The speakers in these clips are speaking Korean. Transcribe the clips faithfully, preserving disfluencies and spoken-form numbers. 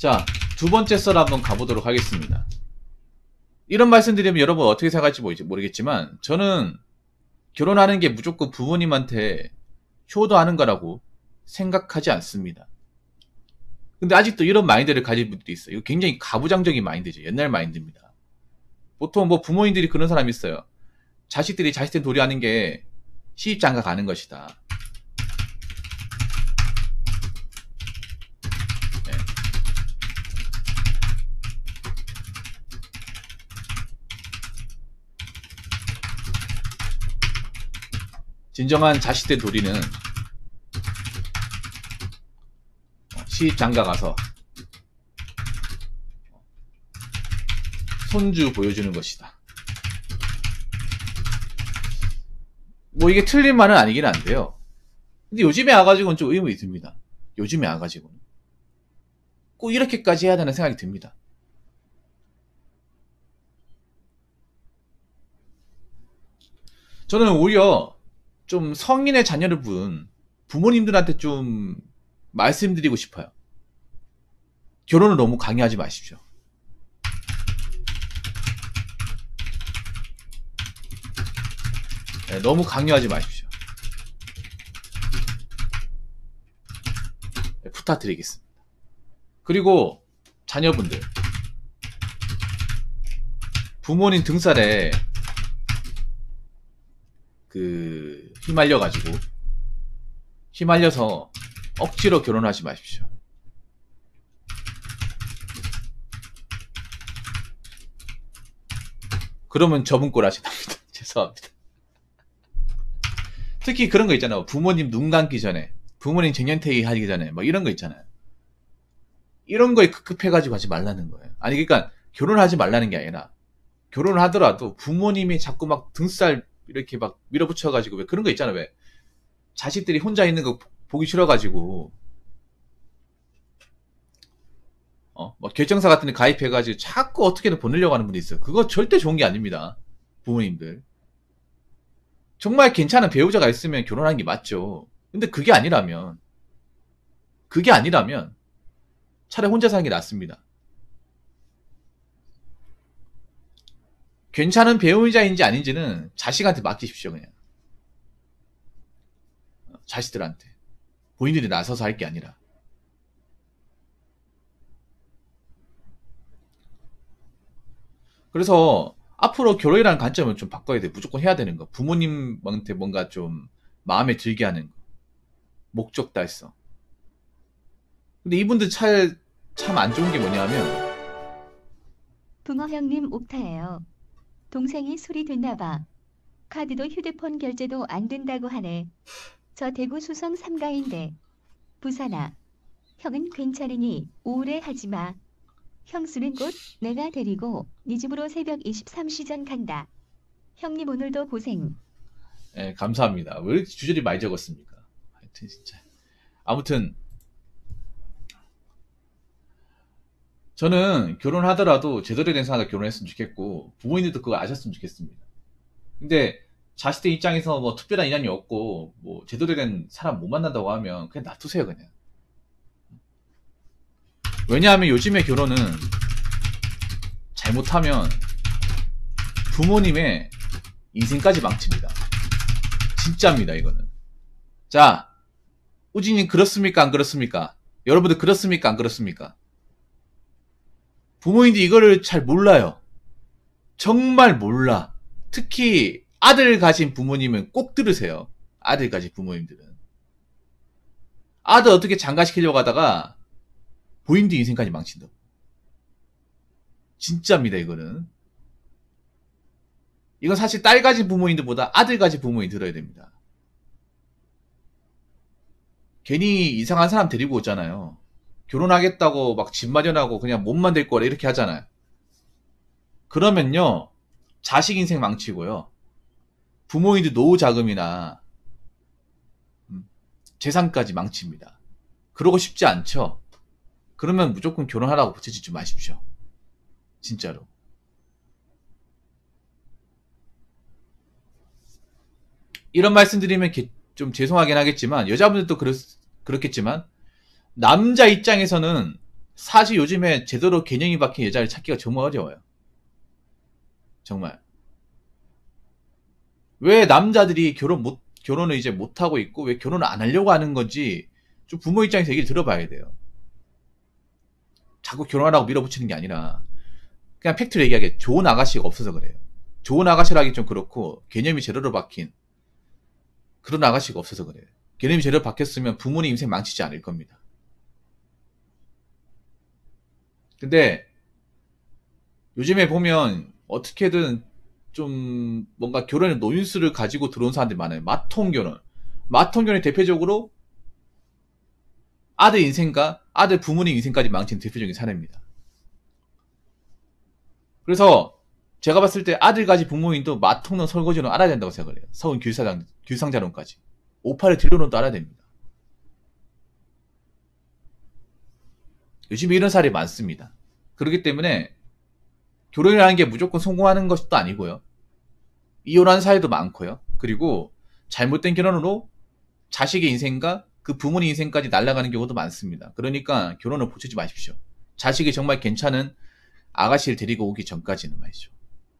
자, 두 번째 썰 한번 가보도록 하겠습니다. 이런 말씀 드리면 여러분 어떻게 생각할지 모르겠지만 저는 결혼하는 게 무조건 부모님한테 효도하는 거라고 생각하지 않습니다. 근데 아직도 이런 마인드를 가진 분들이 있어요. 이거 굉장히 가부장적인 마인드죠. 옛날 마인드입니다. 보통 뭐 부모님들이 그런 사람이 있어요. 자식들이 자식들 도리하는 게 시집장가 가는 것이다. 네. 진정한 자식들 도리는 시집장가 가서 손주 보여주는 것이다. 뭐 이게 틀린 말은 아니긴 한데요. 근데 요즘에 와가지고는 좀 의문이 듭니다. 요즘에 와가지고는 꼭 이렇게까지 해야 되는 생각이 듭니다. 저는 오히려 좀 성인의 자녀를 둔 부모님들한테 좀 말씀드리고 싶어요. 결혼을 너무 강요하지 마십시오. 네, 너무 강요하지 마십시오. 네, 부탁드리겠습니다. 그리고 자녀분들, 부모님 등살에 그 휘말려 가지고 휘말려서 억지로 결혼하지 마십시오. 그러면 접은 꼴 하신답니다. 죄송합니다. 특히 그런 거 있잖아요. 부모님 눈 감기 전에, 부모님 쟁년퇴직 하기 전에, 뭐 이런 거 있잖아요. 이런 거에 급급해가지고 하지 말라는 거예요. 아니, 그러니까 결혼하지 말라는 게 아니라, 결혼을 하더라도 부모님이 자꾸 막 등살 이렇게 막 밀어붙여가지고, 왜 그런 거 있잖아요. 왜 자식들이 혼자 있는 거 보기 싫어가지고, 어, 뭐 결정사 같은 데 가입해가지고 자꾸 어떻게든 보내려고 하는 분이 있어요. 그거 절대 좋은 게 아닙니다. 부모님들. 정말 괜찮은 배우자가 있으면 결혼하는 게 맞죠. 근데 그게 아니라면, 그게 아니라면, 차라리 혼자 사는 게 낫습니다. 괜찮은 배우자인지 아닌지는 자식한테 맡기십시오, 그냥. 자식들한테. 본인들이 나서서 할 게 아니라. 그래서, 앞으로 결혼이라는 관점을 좀 바꿔야 돼. 무조건 해야 되는 거. 부모님한테 뭔가 좀 마음에 들게 하는 거. 목적 달성. 근데 이분들 참 안 좋은 게 뭐냐면, 붕어 형님 옥타예요. 동생이 술이 됐나봐. 카드도 휴대폰 결제도 안 된다고 하네. 저 대구 수성 삼가인데. 부산아. 형은 괜찮으니 우울해하지마. 형 쓰는 곳 내가 데리고 네 집으로 새벽 이십삼 시 전 간다. 형님 오늘도 고생. 예, 감사합니다. 왜 이렇게 주저리 많이 적었습니까? 하여튼 진짜. 아무튼 저는 결혼하더라도 제대로 된 사람과 결혼했으면 좋겠고 부모님들도 그거 아셨으면 좋겠습니다. 근데 자식들 입장에서 뭐 특별한 인연이 없고 뭐 제대로 된 사람 못 만난다고 하면 그냥 놔두세요, 그냥. 왜냐하면 요즘의 결혼은 잘못하면 부모님의 인생까지 망칩니다. 진짜입니다, 이거는. 자, 우진님 그렇습니까, 안 그렇습니까? 여러분들 그렇습니까, 안 그렇습니까? 부모님들이 이거를 잘 몰라요. 정말 몰라. 특히 아들 가진 부모님은 꼭 들으세요. 아들 가진 부모님들은. 아들 어떻게 장가시키려고 하다가 부인들 인생까지 망친다고. 진짜입니다, 이거는. 이건 사실 딸 가진 부모님들보다 아들 가진 부모님 들어야 됩니다. 괜히 이상한 사람 데리고 오잖아요. 결혼하겠다고 막 집 마련하고 그냥 몸만 될 거라 이렇게 하잖아요. 그러면요, 자식 인생 망치고요. 부모님들 노후 자금이나 재산까지 망칩니다. 그러고 싶지 않죠? 그러면 무조건 결혼하라고 붙여짓지 마십시오. 진짜로. 이런 말씀 드리면 좀 죄송하긴 하겠지만 여자분들도 그렇, 그렇겠지만 남자 입장에서는 사실 요즘에 제대로 개념이 박힌 여자를 찾기가 정말 어려워요. 정말. 왜 남자들이 결혼 못, 결혼을 이제 못하고 있고, 왜 결혼을 안 하려고 하는 건지, 좀 부모 입장에서 얘기를 들어봐야 돼요. 자꾸 결혼하라고 밀어붙이는 게 아니라, 그냥 팩트를 얘기하게 좋은 아가씨가 없어서 그래요. 좋은 아가씨라기 좀 그렇고, 개념이 제대로 박힌 그런 아가씨가 없어서 그래요. 개념이 제대로 박혔으면 부모님 인생 망치지 않을 겁니다. 근데, 요즘에 보면, 어떻게든 좀 뭔가 결혼의 노인수를 가지고 들어온 사람들이 많아요. 마통결혼. 마통결혼이 대표적으로 아들 인생과 아들 부모님 인생까지 망친 대표적인 사례입니다. 그래서 제가 봤을 때 아들까지 부모님도 마통론 설거지론 알아야 된다고 생각을 해요. 서운 규사장, 규상자론까지. 오팔의 딜론론도 알아야 됩니다. 요즘에 이런 사례 많습니다. 그렇기 때문에 결혼이라는 게 무조건 성공하는 것도 아니고요. 이혼한 사례도 많고요. 그리고 잘못된 결혼으로 자식의 인생과 그 부모님 인생까지 날아가는 경우도 많습니다. 그러니까 결혼을 보채지 마십시오. 자식이 정말 괜찮은 아가씨를 데리고 오기 전까지는 말이죠.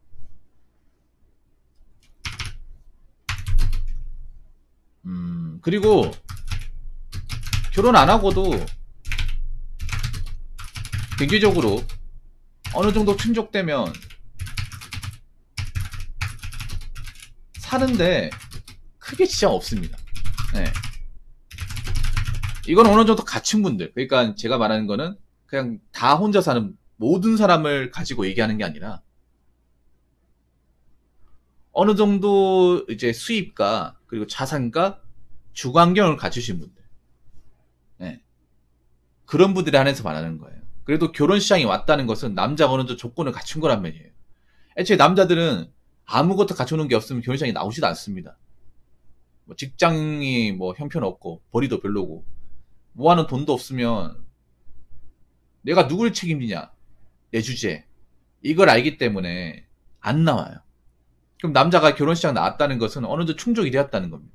음, 그리고 결혼 안 하고도 경제적으로 어느 정도 충족되면 사는데 크게 지장 없습니다. 네. 이건 어느 정도 갖춘 분들, 그러니까 제가 말하는 거는 그냥 다 혼자 사는 모든 사람을 가지고 얘기하는 게 아니라 어느 정도 이제 수입과 그리고 자산과 주관경을 갖추신 분들, 네. 그런 분들에 한해서 말하는 거예요. 그래도 결혼 시장이 왔다는 것은 남자가 어느 정도 조건을 갖춘 거란 말이에요. 애초에 남자들은 아무것도 갖춰놓은 게 없으면 결혼 시장이 나오지도 않습니다. 뭐 직장이 뭐 형편없고 벌이도 별로고 모아놓은 돈도 없으면 내가 누굴 책임지냐, 내 주제, 이걸 알기 때문에 안 나와요. 그럼 남자가 결혼 시장 나왔다는 것은 어느 정도 충족이 되었다는 겁니다.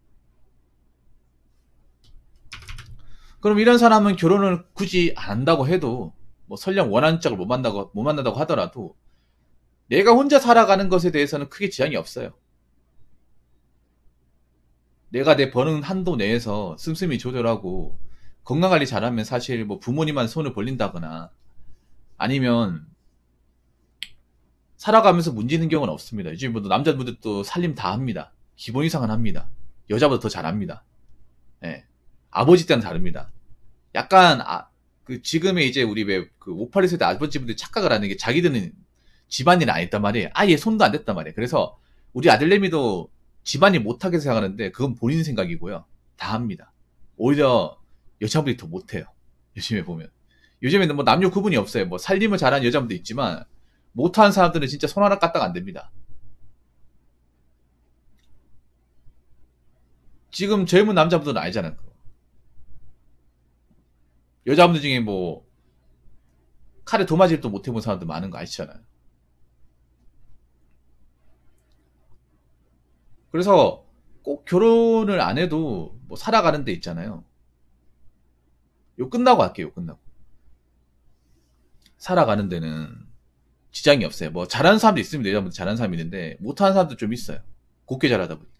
그럼 이런 사람은 결혼을 굳이 안 한다고 해도, 뭐 설령 원하는 짝을 못 만나고, 못 만난다고 하더라도, 내가 혼자 살아가는 것에 대해서는 크게 지장이 없어요. 내가 내 버는 한도 내에서 씀씀이 조절하고, 건강관리 잘하면 사실 뭐 부모님만 손을 벌린다거나, 아니면, 살아가면서 문제 있는 경우는 없습니다. 요즘 뭐 남자분들도 살림 다 합니다. 기본 이상은 합니다. 여자보다 더 잘합니다. 예. 아버지 때는 다릅니다. 약간, 아, 그, 지금의 이제 우리 왜, 그, 오십팔 세대 아버지분들이 착각을 하는 게 자기들은 집안일 안 했단 말이에요. 아예 손도 안 댔단 말이에요. 그래서 우리 아들내미도 집안일 못하게 생각하는데 그건 본인 생각이고요. 다 합니다. 오히려 여자분들이 더 못해요. 요즘에 보면. 요즘에는 뭐 남녀 구분이 없어요. 뭐 살림을 잘하는 여자분도 있지만 못하는 사람들은 진짜 손 하나 까딱 안 됩니다. 지금 젊은 남자분들은 알잖아요. 여자분들 중에 뭐 칼에 도마질도 못 해본 사람들 많은 거 아시잖아요. 그래서 꼭 결혼을 안 해도 뭐 살아가는 데 있잖아요. 요 끝나고 할게요. 요 끝나고. 살아가는 데는 지장이 없어요. 뭐 잘하는 사람도 있습니다. 여자분들 잘하는 사람이 있는데 못하는 사람도 좀 있어요. 곱게 잘하다 보니까.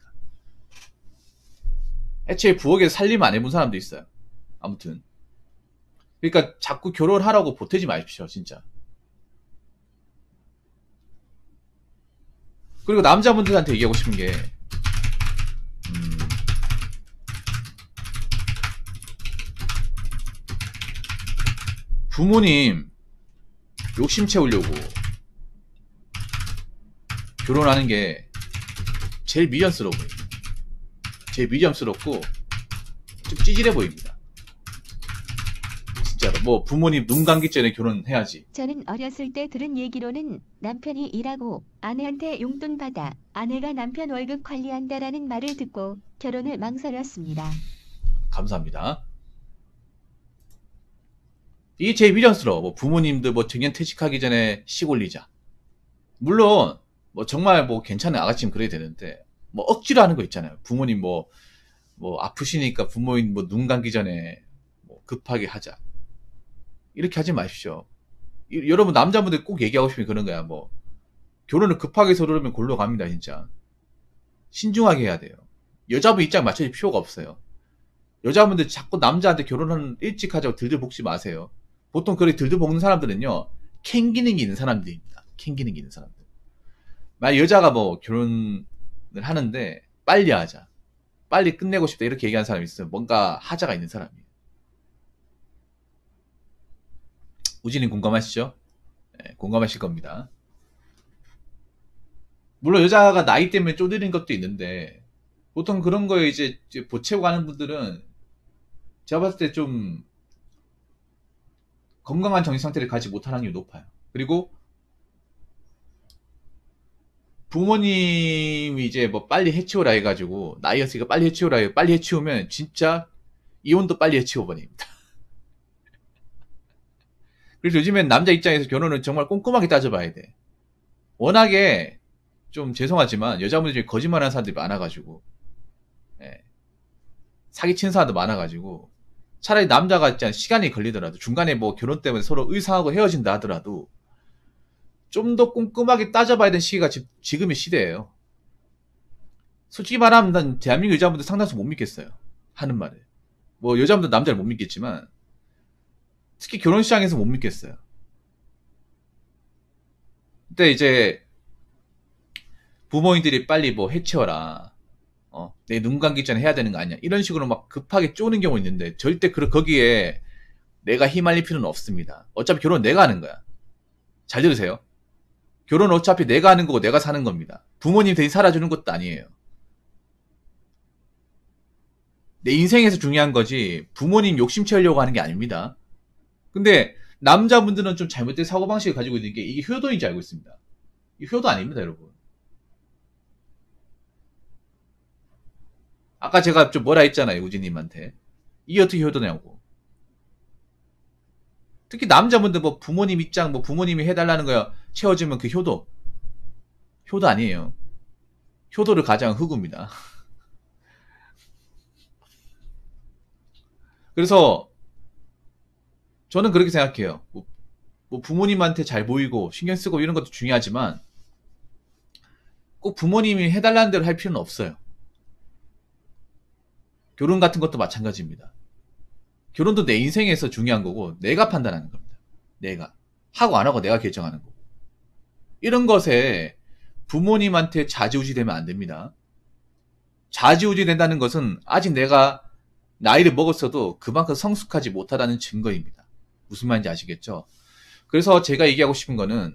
애초에 부엌에서 살림 안 해본 사람도 있어요. 아무튼. 그러니까 자꾸 결혼하라고 보태지 마십시오. 진짜. 그리고 남자분들한테 얘기하고 싶은 게 음, 부모님 욕심 채우려고 결혼하는 게 제일 미련스러워 보입니다. 제일 미련스럽고 좀 찌질해 보입니다. 진짜로. 뭐 부모님 눈 감기 전에 결혼해야지. 저는 어렸을 때 들은 얘기로는 남편이 일하고 아내한테 용돈 받아 아내가 남편 월급 관리한다라는 말을 듣고 결혼을 망설였습니다. 감사합니다. 이게 제일 미련스러워. 뭐 부모님들 뭐 정년퇴직하기 전에 식 올리자. 물론 뭐 정말 뭐 괜찮은 아가씨면 그래야 되는데 뭐 억지로 하는 거 있잖아요. 부모님 뭐 뭐 아프시니까 부모님 뭐 눈 감기 전에 뭐 급하게 하자. 이렇게 하지 마십시오. 이- 여러분 남자분들 꼭 얘기하고 싶은 게 그런 거야. 뭐 결혼을 급하게 서두르면 골로 갑니다. 진짜 신중하게 해야 돼요. 여자분 입장 맞춰줄 필요가 없어요. 여자분들 자꾸 남자한테 결혼은 일찍 하자고 들들 볶지 마세요. 보통 그렇게 들들 볶는 사람들은요, 캥기는 게 있는 사람들입니다. 캥기는 게 있는 사람들. 만약 여자가 뭐 결혼을 하는데 빨리 하자, 빨리 끝내고 싶다 이렇게 얘기하는 사람이 있어요. 뭔가 하자가 있는 사람이에요. 우진님 공감하시죠? 네, 공감하실 겁니다. 물론 여자가 나이 때문에 쪼드리는 것도 있는데 보통 그런 거에 이제 보채고 가는 분들은 제가 봤을 때 좀 건강한 정신 상태를 가지 못할 확률이 높아요. 그리고 부모님이 이제 뭐 빨리 해치우라 해가지고 나이였으니까 빨리 해치우라 해 빨리 해치우면 진짜 이혼도 빨리 해치워버립니다. 그래서 요즘엔 남자 입장에서 결혼은 정말 꼼꼼하게 따져봐야 돼. 워낙에 좀 죄송하지만 여자분들 중에 거짓말하는 사람들이 많아가지고, 예. 사기치는 사람도 많아가지고 차라리 남자가 있잖아 시간이 걸리더라도 중간에 뭐 결혼 때문에 서로 의사하고 헤어진다 하더라도 좀 더 꼼꼼하게 따져봐야 되는 시기가 지, 지금의 시대예요. 솔직히 말하면 난 대한민국 여자분들 상당수 못 믿겠어요. 하는 말을. 뭐 여자분들 남자를 못 믿겠지만 특히 결혼 시장에서 못 믿겠어요. 근데 이제 부모님들이 빨리 뭐 해치워라. 어, 내 눈 감기 전에 해야 되는 거 아니야. 이런 식으로 막 급하게 쪼는 경우 있는데 절대 그 거기에 내가 휘말릴 필요는 없습니다. 어차피 결혼 내가 하는 거야. 잘 들으세요. 결혼 어차피 내가 하는 거고 내가 사는 겁니다. 부모님 대신 살아주는 것도 아니에요. 내 인생에서 중요한 거지 부모님 욕심 채우려고 하는 게 아닙니다. 근데 남자분들은 좀 잘못된 사고방식을 가지고 있는 게 이게 효도인지 알고 있습니다. 이게 효도 아닙니다, 여러분. 아까 제가 좀 뭐라 했잖아요, 우진님한테. 이게 어떻게 효도냐고. 특히 남자분들 뭐 부모님 입장, 뭐 부모님이 해달라는 거야 채워주면 그 효도. 효도 아니에요. 효도를 가장 흑우입니다. 그래서 저는 그렇게 생각해요. 뭐, 뭐 부모님한테 잘 보이고 신경 쓰고 이런 것도 중요하지만 꼭 부모님이 해달라는 대로 할 필요는 없어요. 결혼 같은 것도 마찬가지입니다. 결혼도 내 인생에서 중요한 거고 내가 판단하는 겁니다. 내가. 하고 안 하고 내가 결정하는 거고. 이런 것에 부모님한테 좌지우지 되면 안 됩니다. 좌지우지 된다는 것은 아직 내가 나이를 먹었어도 그만큼 성숙하지 못하다는 증거입니다. 무슨 말인지 아시겠죠? 그래서 제가 얘기하고 싶은 거는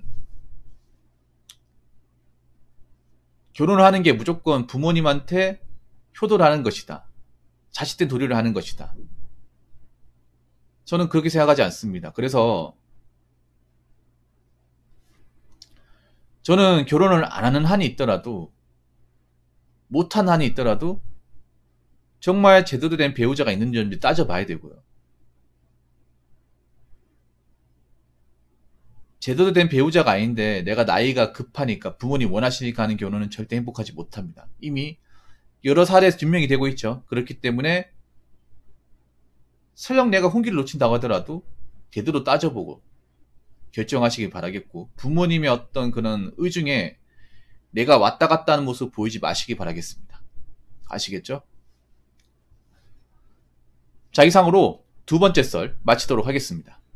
결혼을 하는 게 무조건 부모님한테 효도를 하는 것이다. 자식된 도리를 하는 것이다. 저는 그렇게 생각하지 않습니다. 그래서 저는 결혼을 안 하는 한이 있더라도 못한 한이 있더라도 정말 제대로 된 배우자가 있는지 없는지 따져봐야 되고요. 제대로 된 배우자가 아닌데 내가 나이가 급하니까 부모님 원하시니까 하는 결혼은 절대 행복하지 못합니다. 이미 여러 사례에서 증명이 되고 있죠. 그렇기 때문에 설령 내가 혼기를 놓친다고 하더라도 제대로 따져보고 결정하시길 바라겠고 부모님의 어떤 그런 의중에 내가 왔다 갔다 하는 모습 보이지 마시기 바라겠습니다. 아시겠죠? 자, 이상으로 두 번째 썰 마치도록 하겠습니다.